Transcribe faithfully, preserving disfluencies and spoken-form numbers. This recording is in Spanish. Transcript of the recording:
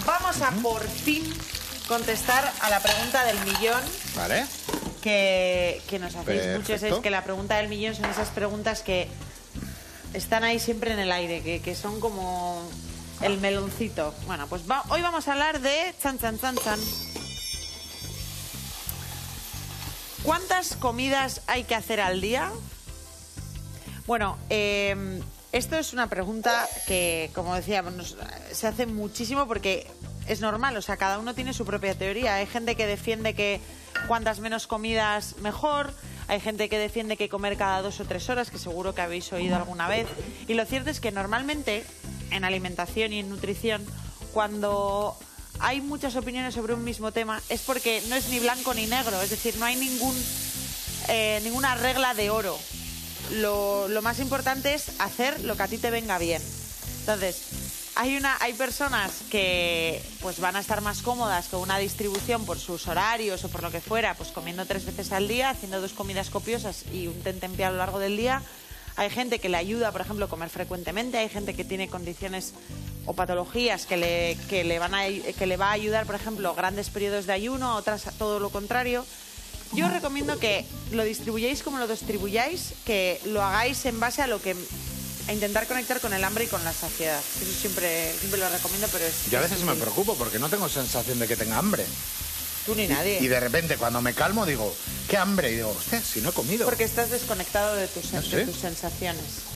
vamos a por fin contestar a la pregunta del millón. Vale. Que, que nos hacéis Perfecto. muchos. Es que la pregunta del millón son esas preguntas que están ahí siempre en el aire, que, que son como el meloncito. Bueno, pues va, hoy vamos a hablar de... Chan, chan, chan, chan. ¿Cuántas comidas hay que hacer al día? Bueno, eh, esto es una pregunta que, como decíamos, nos, se hace muchísimo porque es normal. O sea, cada uno tiene su propia teoría. Hay gente que defiende que cuantas menos comidas mejor. Hay gente que defiende que comer cada dos o tres horas, que seguro que habéis oído alguna vez. Y lo cierto es que normalmente en alimentación y en nutrición, cuando hay muchas opiniones sobre un mismo tema, es porque no es ni blanco ni negro. Es decir, no hay ningún, eh, ninguna regla de oro. Lo, lo más importante es hacer lo que a ti te venga bien. Entonces, hay, una, hay personas que pues van a estar más cómodas con una distribución por sus horarios o por lo que fuera, pues comiendo tres veces al día, haciendo dos comidas copiosas y un tentempié a lo largo del día. Hay gente que le ayuda, por ejemplo, a comer frecuentemente. Hay gente que tiene condiciones o patologías que le, que le, van a, que le va a ayudar, por ejemplo, grandes periodos de ayuno, otras todo lo contrario. Yo os recomiendo que lo distribuyáis como lo distribuyáis, que lo hagáis en base a lo que... a intentar conectar con el hambre y con la saciedad. Eso siempre, siempre lo recomiendo, pero es... Yo a veces es me difícil. preocupo porque no tengo sensación de que tenga hambre. Tú ni nadie. Y, y de repente cuando me calmo digo, ¿qué hambre? Y digo, hostia, si no he comido. Porque estás desconectado de tus, ¿Ah, sí? de tus sensaciones.